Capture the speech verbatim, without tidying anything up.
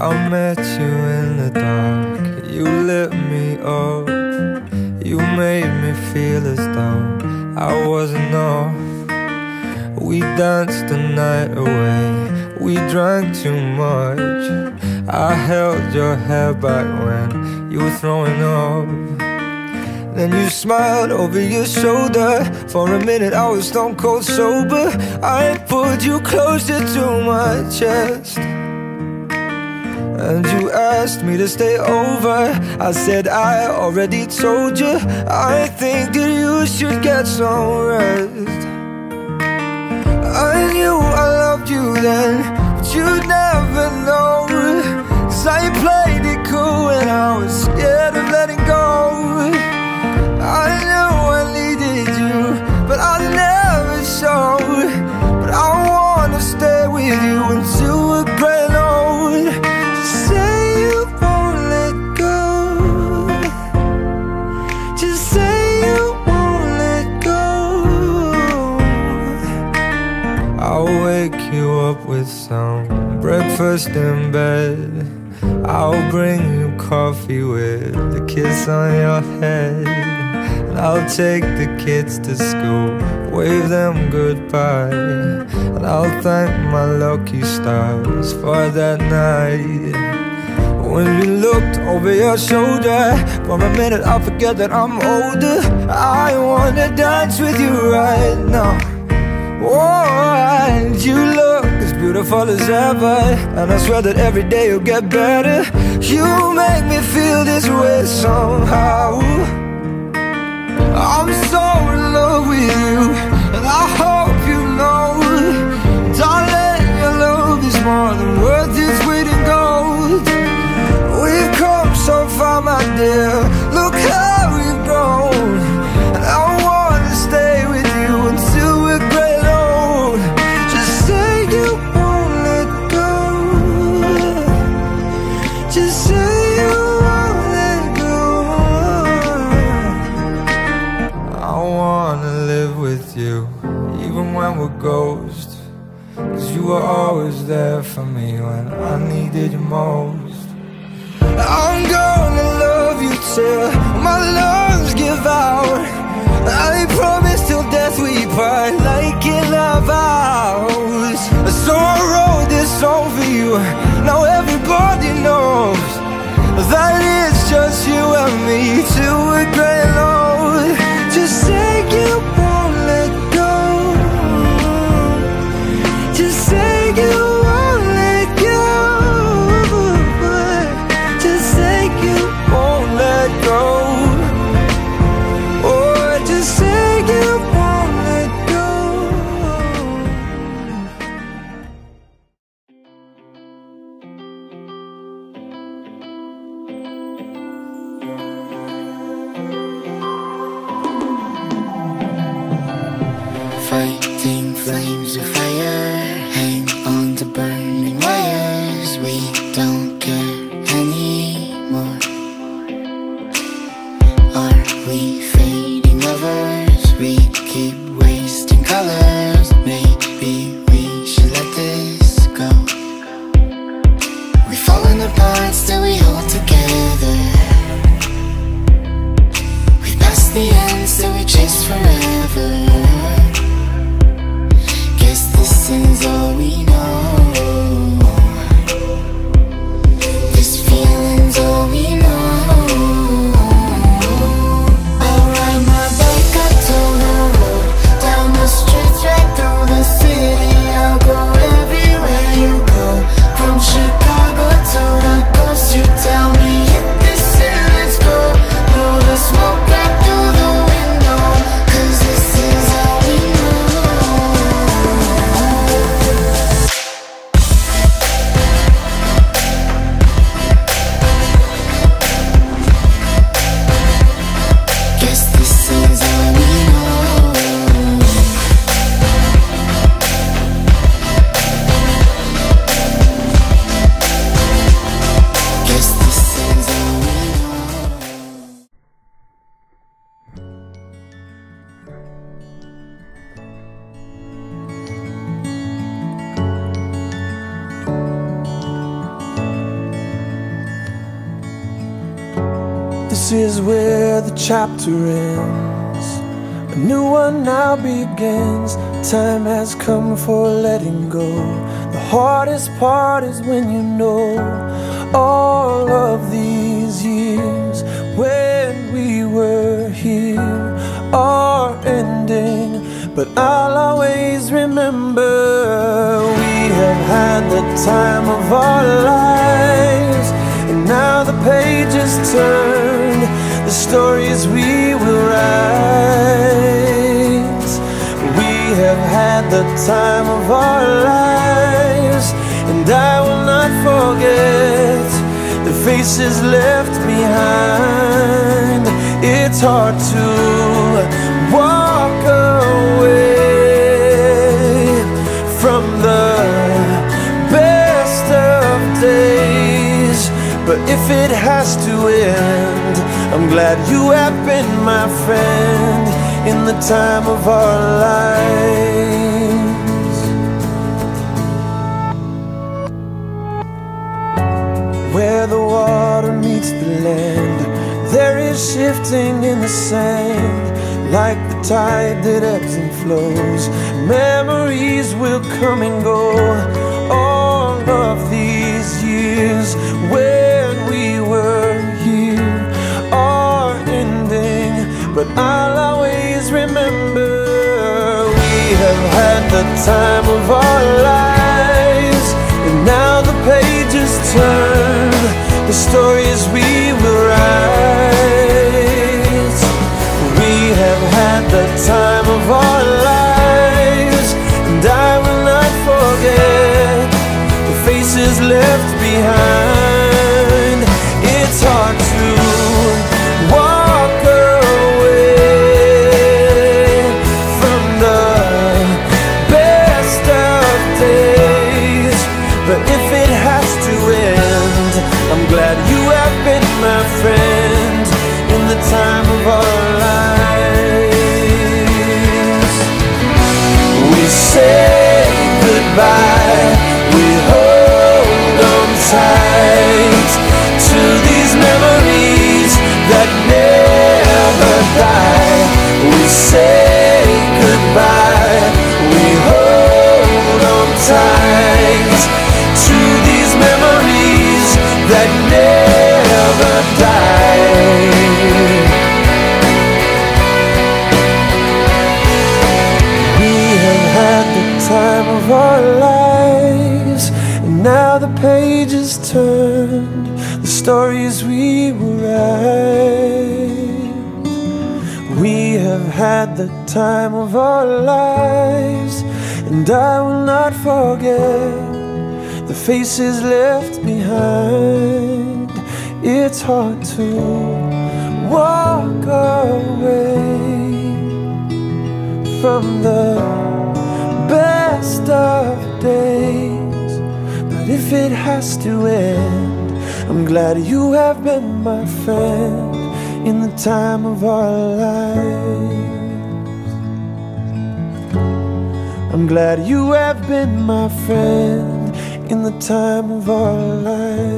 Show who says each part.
Speaker 1: I met you in the dark, you lit me up. You made me feel as though I wasn't off. We danced the night away, we drank too much. I held your hair back when you were throwing up. Then you smiled over your shoulder. For a minute I was stone cold sober. I pulled you closer to my chest, and you asked me to stay over. I said I already told you, I think that you should get some rest. I knew I loved you then, but you'd never know. Cause I played it cool when I was scared of letting go. I knew I needed you, but I never showed. But I wanna stay with you until we're gray old. Just say you won't let go. Just say you won't let go. I'll wake you up with some breakfast in bed. I'll bring you coffee with a kiss on your head. And I'll take the kids to school, wave them goodbye. And I'll thank my lucky stars for that night. When you looked over your shoulder, for a minute I forget that I'm older. I wanna dance with you right now. Oh, and you look as beautiful as ever, and I swear that every day you'll get better. You make me feel this way somehow. I'm so in love with you, and I hope you know, darling, your love is more than worth its weight in gold. We've come so far, my dear, look how we've grown. And I wanna stay with you until we're gray old. Just say you won't let go. Just say you won't let go. I wanna live with you, even when we're ghosts. Cause you were always there for me when I needed you most. I'm gonna love you till my lungs give out. I promise till death we part, like in our vows. So I wrote this song for you, now everybody knows that it's just you and me till we're gray and old. Just say you won't let go. Just say you won't let go. Just say you won't let go. Oh, just say you won't let go.
Speaker 2: Fighting flames of fire, hang on to burning wires. We don't care anymore. Are we fading lovers? We keep wasting colors. Maybe we should let this go. We've fallen apart, still we hold together. We've passed the end, still we chase forever. Guess this is all we know. This feeling's all we know. I'll ride my bike up to the road, down the streets, right through the city. I'll go everywhere you go, from Chicago to the coast. You tell me hit this and let's go. Blow the smoke right through the window, cause this is all we know.
Speaker 3: This is where the chapter ends. A new one now begins. Time has come for letting go. The hardest part is when you know all of these years when we were here are ending. But I'll always remember we have had the time of our lives. And now the pages turn, the stories we will write. We have had the time of our lives, and I will not forget the faces left behind. It's hard to walk away from the best of days, but if it has to end, I'm glad you have been my friend in the time of our lives. Where the water meets the land, there is shifting in the sand, like the tide that ebbs and flows. Memories will come and go. All of these years when we were here are ending, but I'll always remember we have had the time of our lives. And now the pages turn, the stories we will write. We have had the time of our lives, and I will not forget the faces left behind. It's hard to walk away from the best of days, but if it has to end, I'm glad you have been my friend in the time of our lives. We say goodbye, we hold on tight to these memories that never die. We say goodbye, we hold on tight to these memories that never die. We have had the time of our lives, and now the pages turned, the stories we will write. We have had the time of our lives, and I will not forget the faces left behind. It's hard to walk away from the best of days, but if it has to end, I'm glad you have been my friend in the time of our lives. I'm glad you have been my friend in the time of our lives.